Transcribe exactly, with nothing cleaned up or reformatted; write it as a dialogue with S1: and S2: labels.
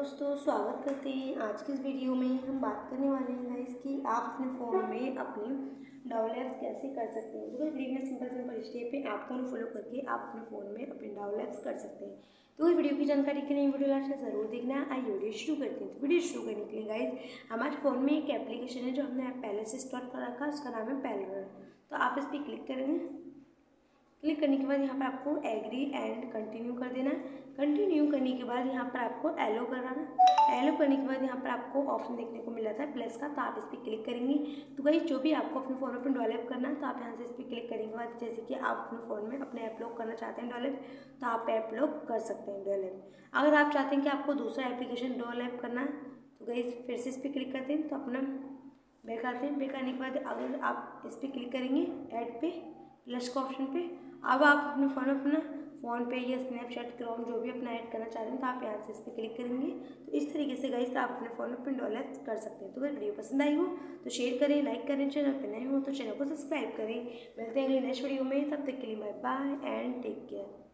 S1: दोस्तों, स्वागत करते हैं। आज की इस वीडियो में हम बात करने वाले हैं गाइस कि आप अपने फ़ोन में अपनी डाउनलोड ऐप्स कैसे कर सकते हैं। तो वीडियो में सिंपल सिंपल स्टेप है, आपको उन्हें फॉलो करके आप अपने फ़ोन में अपने डाउनलोड ऐप्स कर सकते हैं। तो इस वीडियो की जानकारी के लिए वीडियो लास्ट में ज़रूर देखना है। आइए वीडियो शुरू करते हैं। तो वीडियो शुरू करने के लिए गाइस हमारे फ़ोन में एक एप्लीकेशन है जो हमने पहले से इंस्टॉल कर रखा है, उसका नाम है पेलवर। तो आप इस पर क्लिक करेंगे। क्लिक करने के बाद यहाँ पर आपको एग्री एंड कंटिन्यू कर देना है। कंटिन्यू करने के बाद यहाँ पर आपको एलो कराना है। एलो करने के बाद यहाँ पर आपको ऑप्शन देखने को मिल जाता है प्लस का, तो आप इस पर क्लिक करेंगे। तो गाइस जो भी आपको अपने फ़ोन में अपने डेवलप करना है तो आप यहाँ से इस पर क्लिक करने के बाद जैसे कि आप अपने फ़ोन में अपने ऐप लोग करना चाहते हैं डेवलप, तो आप ऐप लोग कर सकते हैं डेवलप। अगर आप चाहते हैं कि आपको दूसरा एप्लीकेशन डेवलप करना है तो गाइस फिर से इस पर क्लिक करते हैं। तो अपना बैक आते हैं। बैक आने के बाद अगर आप इस पर क्लिक करेंगे ऐड पे प्लस का ऑप्शन पे, अब आप अपने फ़ोन अपना फ़ोन पे या स्नैपचैट क्रोम जो भी अपना ऐड करना चाहते हैं तो आप यहाँ से इस पर क्लिक करेंगे। तो इस तरीके से गाइस आप अपने फ़ोन में अपने डेवलप कर सकते हैं। तो अगर वीडियो पसंद आई हो तो शेयर करें, लाइक करें, चैनल पर नए हो तो चैनल को सब्सक्राइब करें। मिलते हैं अगली नेक्स्ट वीडियो में, तब तक के लिए bye bye and take care.